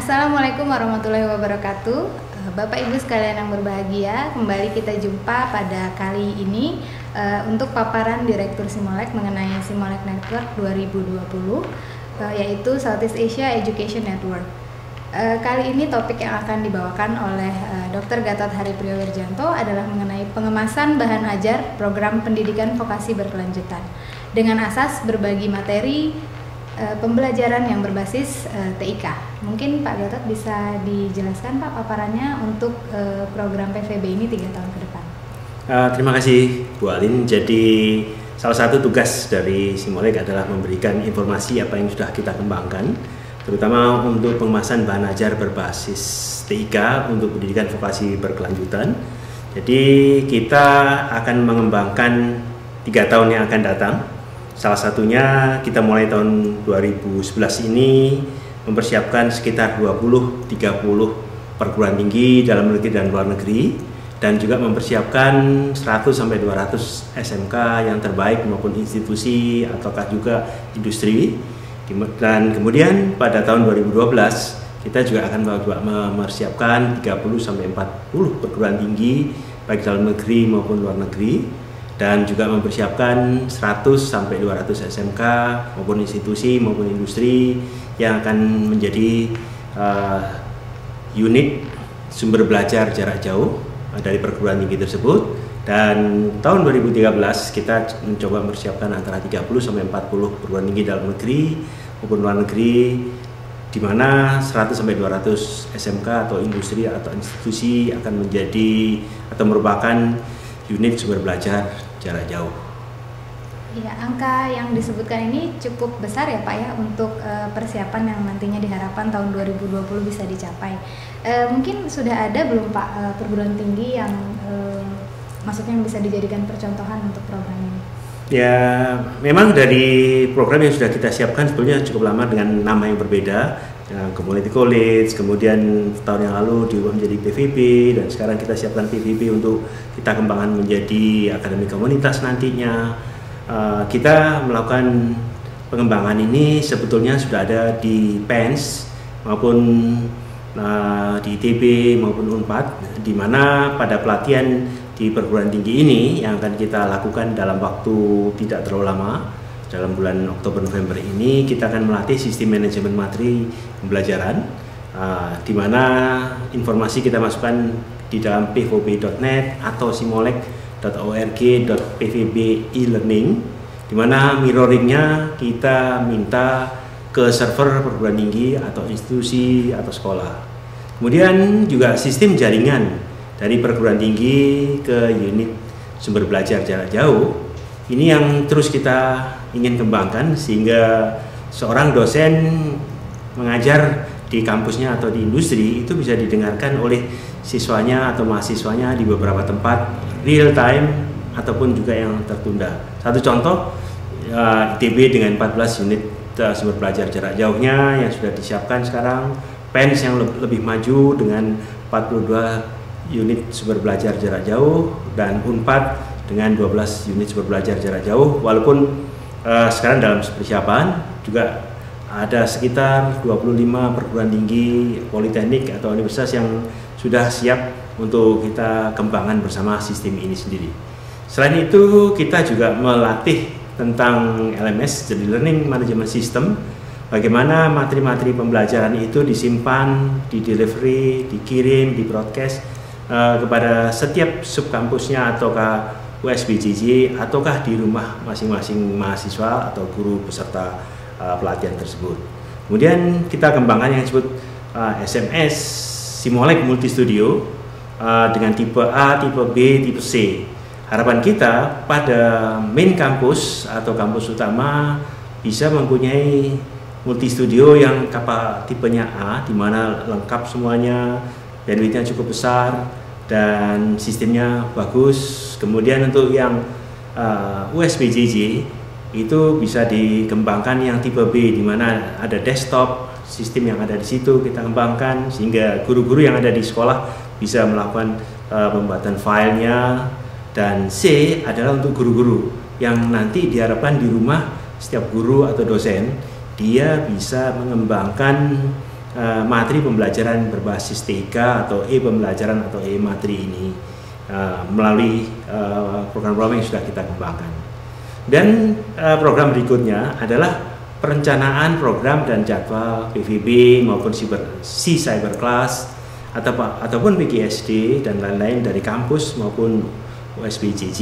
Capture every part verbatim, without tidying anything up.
Assalamualaikum warahmatullahi wabarakatuh. Bapak Ibu sekalian yang berbahagia, kembali kita jumpa pada kali ini uh, untuk paparan Direktur Simolek mengenai Simolek Network dua ribu dua puluh, uh, yaitu Southeast Asia Education Network. Uh, kali ini topik yang akan dibawakan oleh uh, dokter Gatot Hari Priyowerjanto adalah mengenai pengemasan bahan ajar program pendidikan vokasi berkelanjutan dengan asas berbagi materi uh, pembelajaran yang berbasis uh, T I K. Mungkin Pak Gatot bisa dijelaskan Pak paparannya untuk uh, program P V B ini tiga tahun ke depan. Uh, terima kasih Bu Alin. Jadi salah satu tugas dari Simolek adalah memberikan informasi apa yang sudah kita kembangkan, terutama untuk pengemasan bahan ajar berbasis T I K untuk pendidikan vokasi berkelanjutan. Jadi kita akan mengembangkan tiga tahun yang akan datang. Salah satunya kita mulai tahun dua ribu sebelas ini mempersiapkan sekitar dua puluh sampai tiga puluh perguruan tinggi dalam negeri dan luar negeri, dan juga mempersiapkan seratus sampai dua ratus S M K yang terbaik maupun institusi ataukah juga industri. Dan kemudian pada tahun dua ribu dua belas kita juga akan mempersiapkan tiga puluh sampai empat puluh perguruan tinggi baik dalam negeri maupun luar negeri, dan juga mempersiapkan seratus sampai dua ratus S M K maupun institusi maupun industri yang akan menjadi uh, unit sumber belajar jarak jauh uh, dari perguruan tinggi tersebut. Dan tahun dua ribu tiga belas kita mencoba mempersiapkan antara tiga puluh sampai empat puluh perguruan tinggi dalam negeri maupun luar negeri, di mana seratus sampai dua ratus S M K atau industri atau institusi akan menjadi atau merupakan unit sumber belajar jarak jauh. Ya, angka yang disebutkan ini cukup besar ya Pak ya untuk uh, persiapan yang nantinya diharapkan tahun dua ribu dua puluh bisa dicapai. Uh, mungkin sudah ada belum Pak uh, perguruan tinggi yang uh, maksudnya bisa dijadikan percontohan untuk program ini? Ya, memang dari program yang sudah kita siapkan sebetulnya cukup lama dengan nama yang berbeda, ya, Community College, kemudian tahun yang lalu diubah menjadi P V B, dan sekarang kita siapkan P V B untuk kita kembangkan menjadi akademi komunitas nantinya. Uh, kita melakukan pengembangan ini sebetulnya sudah ada di P E N S maupun uh, di I T B maupun Unpad, di mana pada pelatihan di perguruan tinggi ini yang akan kita lakukan dalam waktu tidak terlalu lama, dalam bulan Oktober November ini kita akan melatih sistem manajemen materi pembelajaran, uh, di mana informasi kita masukkan di dalam p v b dot net atau simolek dot org dot p v b e-learning, di mana mirroringnya kita minta ke server perguruan tinggi atau institusi atau sekolah. Kemudian juga sistem jaringan dari perguruan tinggi ke unit sumber belajar jarak jauh ini yang terus kita ingin kembangkan, sehingga seorang dosen mengajar di kampusnya atau di industri itu bisa didengarkan oleh siswanya atau mahasiswanya di beberapa tempat real time ataupun juga yang tertunda. Satu contoh, uh, I T B dengan empat belas unit uh, sumber belajar jarak jauhnya yang sudah disiapkan sekarang, P E N S yang le lebih maju dengan empat puluh dua unit sumber belajar jarak jauh, dan Unpad dengan dua belas unit sumber belajar jarak jauh. Walaupun uh, sekarang dalam persiapan juga ada sekitar dua puluh lima perguruan tinggi, politeknik atau universitas yang sudah siap untuk kita kembangkan bersama sistem ini sendiri. Selain itu kita juga melatih tentang L M S, jadi Learning Management System, bagaimana materi-materi pembelajaran itu disimpan, di delivery, dikirim, di broadcast uh, kepada setiap subkampusnya ataukah U S B J J ataukah di rumah masing-masing mahasiswa atau guru peserta uh, pelatihan tersebut. Kemudian kita kembangkan yang disebut uh, S M S Simolek Multi Studio uh, dengan tipe A, tipe B, tipe C. Harapan kita pada main kampus atau kampus utama bisa mempunyai multi studio yang kapal tipenya A, di mana lengkap semuanya, bandwidthnya cukup besar dan sistemnya bagus. Kemudian untuk yang uh, U S B J J itu bisa dikembangkan yang tipe B, di mana ada desktop, sistem yang ada di situ kita kembangkan sehingga guru-guru yang ada di sekolah bisa melakukan uh, pembuatan filenya. Dan C adalah untuk guru-guru yang nanti diharapkan di rumah setiap guru atau dosen dia bisa mengembangkan uh, materi pembelajaran berbasis T K atau e-pembelajaran atau e-materi ini uh, melalui uh, program-program yang sudah kita kembangkan. Dan uh, program berikutnya adalah perencanaan program dan jadwal P V B maupun C Cyber Class atau ataupun P G S D dan lain-lain dari kampus maupun U S B J J,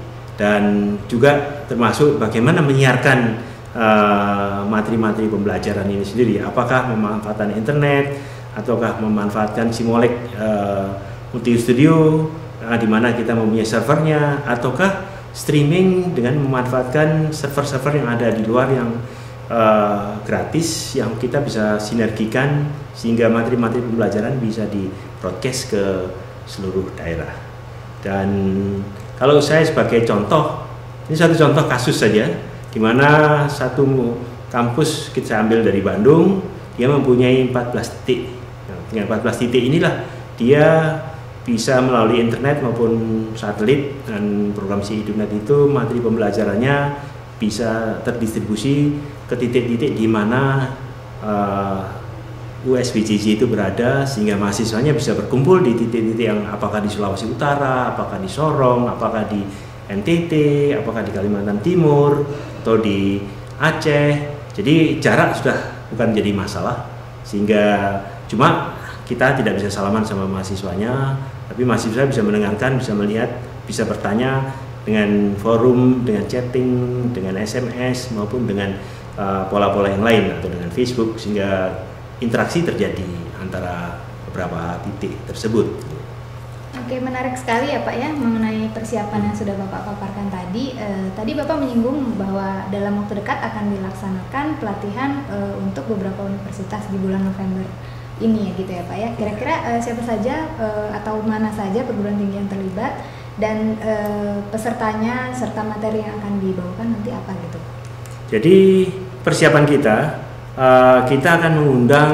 dan juga termasuk bagaimana menyiarkan materi-materi uh, pembelajaran ini sendiri, apakah memanfaatkan internet ataukah memanfaatkan Simolek uh, Multi Studio uh, di mana kita mempunyai servernya, ataukah streaming dengan memanfaatkan server-server yang ada di luar yang uh, gratis yang kita bisa sinergikan sehingga materi-materi pembelajaran bisa di broadcast ke seluruh daerah. Dan kalau saya sebagai contoh, ini satu contoh kasus saja, di mana satu kampus kita ambil dari Bandung, dia mempunyai empat belas titik. Nah, dengan empat belas titik inilah dia bisa melalui internet maupun satelit dan program SIDUNET itu materi pembelajarannya bisa terdistribusi ke titik-titik di mana uh, U S B J J itu berada, sehingga mahasiswanya bisa berkumpul di titik-titik yang apakah di Sulawesi Utara, apakah di Sorong, apakah di N T T, apakah di Kalimantan Timur atau di Aceh. Jadi jarak sudah bukan jadi masalah, sehingga cuma kita tidak bisa salaman sama mahasiswanya, tapi mahasiswa bisa mendengarkan, bisa melihat, bisa bertanya dengan forum, dengan chatting, dengan S M S maupun dengan pola-pola uh, yang lain atau dengan Facebook, sehingga interaksi terjadi antara beberapa titik tersebut. Oke, menarik sekali ya Pak ya mengenai persiapan yang sudah Bapak paparkan tadi. E, tadi Bapak menyinggung bahwa dalam waktu dekat akan dilaksanakan pelatihan e, untuk beberapa universitas di bulan November ini ya gitu ya Pak ya. Kira-kira e, siapa saja e, atau mana saja perguruan tinggi yang terlibat dan e, pesertanya serta materi yang akan dibawakan nanti apa gitu? Jadi persiapan kita, e, kita akan mengundang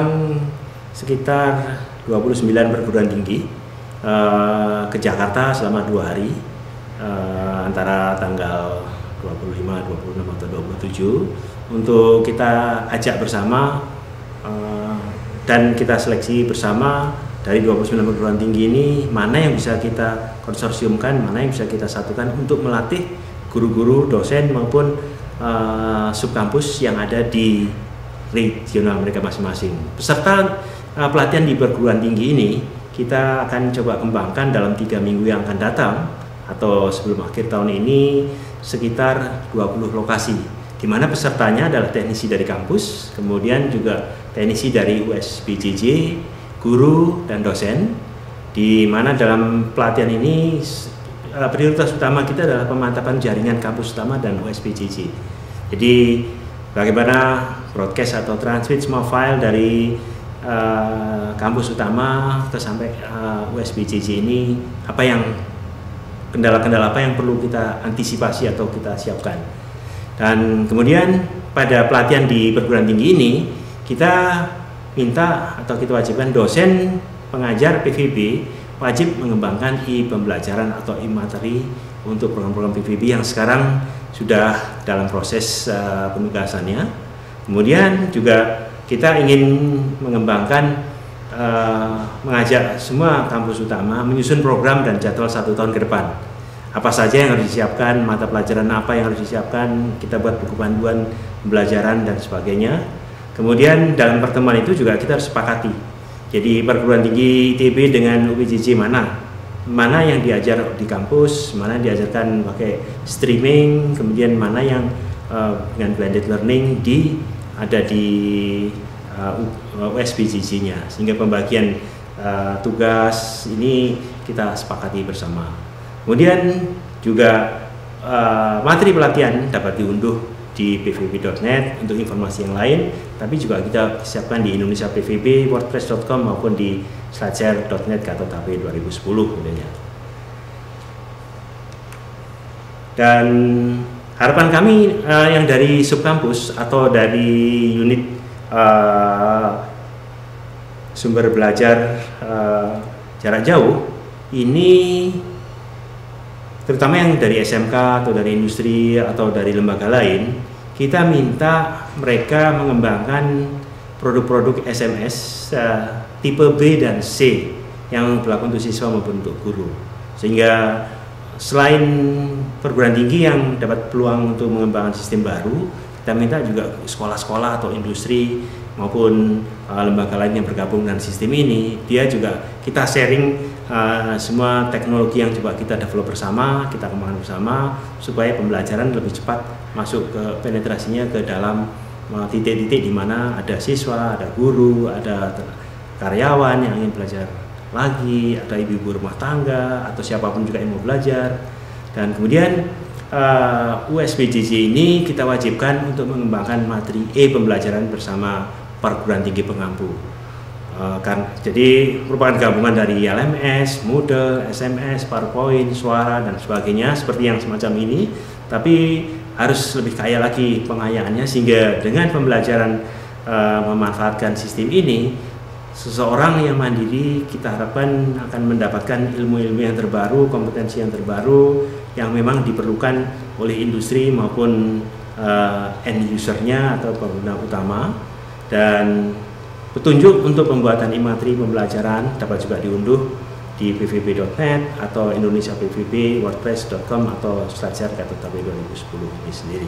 sekitar dua puluh sembilan perguruan tinggi Uh, ke Jakarta selama dua hari uh, antara tanggal dua puluh lima, dua puluh enam atau dua puluh tujuh untuk kita ajak bersama uh, dan kita seleksi bersama dari dua puluh sembilan perguruan tinggi ini mana yang bisa kita konsorsiumkan, mana yang bisa kita satukan untuk melatih guru-guru, dosen maupun uh, subkampus yang ada di regional mereka masing-masing. Peserta uh, pelatihan di perguruan tinggi ini kita akan coba kembangkan dalam tiga minggu yang akan datang atau sebelum akhir tahun ini sekitar dua puluh lokasi, di mana pesertanya adalah teknisi dari kampus, kemudian juga teknisi dari U S B J J, guru dan dosen, di mana dalam pelatihan ini prioritas utama kita adalah pemantapan jaringan kampus utama dan U S B J J. Jadi bagaimana broadcast atau transmit semua file dari Uh, kampus utama ke sampai uh, U S B J J ini, apa yang kendala-kendala apa yang perlu kita antisipasi atau kita siapkan. Dan kemudian pada pelatihan di perguruan tinggi ini kita minta atau kita wajibkan dosen pengajar P V B wajib mengembangkan e-pembelajaran atau e-materi untuk program-program P V B yang sekarang sudah dalam proses uh, penugasannya. Kemudian juga kita ingin mengembangkan, uh, mengajak semua kampus utama menyusun program dan jadwal satu tahun ke depan. Apa saja yang harus disiapkan, mata pelajaran apa yang harus disiapkan, kita buat buku panduan pembelajaran dan sebagainya. Kemudian dalam pertemuan itu juga kita harus sepakati. Jadi perguruan tinggi I T B dengan U P J J mana, mana yang diajar di kampus, mana yang diajarkan pakai streaming, kemudian mana yang uh, dengan blended learning di ada di uh, U S B J J-nya, sehingga pembagian uh, tugas ini kita sepakati bersama. Kemudian juga uh, materi pelatihan dapat diunduh di p v b dot net untuk informasi yang lain, tapi juga kita siapkan di Indonesia P V B, wordpress dot com maupun di slideshare dot net Gatot H P dua ribu sepuluh kemudian. Dan harapan kami uh, yang dari subkampus atau dari unit uh, sumber belajar uh, jarak jauh ini, terutama yang dari S M K atau dari industri atau dari lembaga lain, kita minta mereka mengembangkan produk-produk S M S uh, tipe B dan C yang berlaku untuk siswa maupun untuk guru. Sehingga selain perguruan tinggi yang dapat peluang untuk mengembangkan sistem baru, kita minta juga sekolah-sekolah atau industri maupun uh, lembaga lain yang bergabung dengan sistem ini, dia juga kita sharing uh, semua teknologi yang coba kita develop bersama, kita kembangkan bersama supaya pembelajaran lebih cepat masuk ke penetrasinya ke dalam titik-titik di mana ada siswa, ada guru, ada karyawan yang ingin belajar lagi, ada ibu-ibu rumah tangga atau siapapun juga yang mau belajar. Dan kemudian uh, U S B J J ini kita wajibkan untuk mengembangkan materi e-pembelajaran bersama perguruan tinggi pengampu. Uh, kan, jadi merupakan gabungan dari L M S, Moodle, S M S, PowerPoint, suara dan sebagainya seperti yang semacam ini. Tapi harus lebih kaya lagi pengayaannya sehingga dengan pembelajaran uh, memanfaatkan sistem ini, seseorang yang mandiri kita harapkan akan mendapatkan ilmu-ilmu yang terbaru, kompetensi yang terbaru yang memang diperlukan oleh industri maupun uh, end usernya atau pengguna utama. Dan petunjuk untuk pembuatan e-materi pembelajaran dapat juga diunduh di p v p dot net atau Indonesia P V P, wordpress dot com atau Stajar Gatot T W dua ribu sepuluh ini sendiri.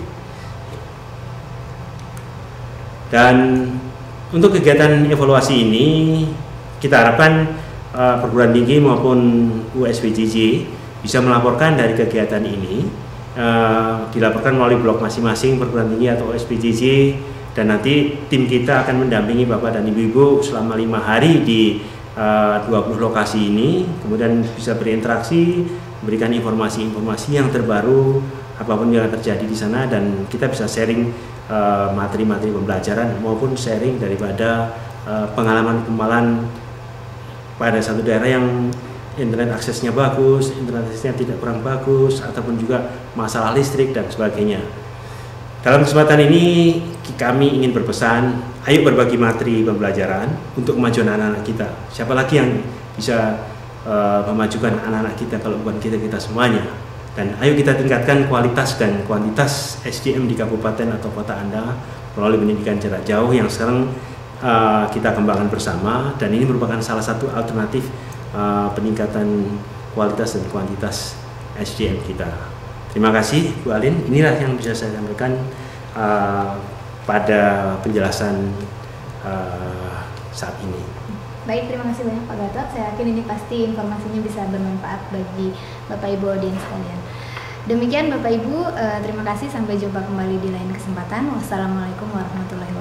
Dan untuk kegiatan evaluasi ini kita harapkan uh, perguruan tinggi maupun U S B J J bisa melaporkan dari kegiatan ini, uh, dilaporkan melalui blog masing-masing perguruan tinggi atau U S B J J, dan nanti tim kita akan mendampingi Bapak dan Ibu-Ibu selama lima hari di Uh, dua puluh lokasi ini, kemudian bisa berinteraksi, memberikan informasi-informasi yang terbaru apapun yang terjadi di sana, dan kita bisa sharing uh, materi-materi pembelajaran maupun sharing daripada uh, pengalaman-pengalaman pada satu daerah yang internet aksesnya bagus, internet aksesnya tidak kurang bagus, ataupun juga masalah listrik dan sebagainya. Dalam kesempatan ini kami ingin berpesan, ayo berbagi materi pembelajaran untuk kemajuan anak-anak kita. Siapa lagi yang bisa uh, memajukan anak-anak kita kalau bukan kita-kita semuanya. Dan ayo kita tingkatkan kualitas dan kuantitas S D M di kabupaten atau kota Anda melalui pendidikan jarak jauh yang sekarang uh, kita kembangkan bersama, dan ini merupakan salah satu alternatif uh, peningkatan kualitas dan kuantitas S D M kita. Terima kasih Bu Alin, inilah yang bisa saya sampaikan uh, pada penjelasan uh, saat ini. Baik, terima kasih banyak Pak Gatot. Saya yakin ini pasti informasinya bisa bermanfaat bagi Bapak Ibu audiens sekalian. Demikian Bapak Ibu, uh, terima kasih, sampai jumpa kembali di lain kesempatan. Wassalamualaikum warahmatullahi wabarakatuh.